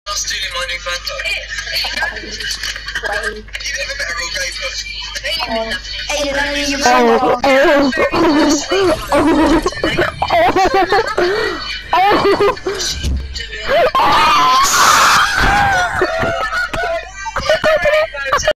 stealing my new Fanta. You never better go gay first. Hey, you know you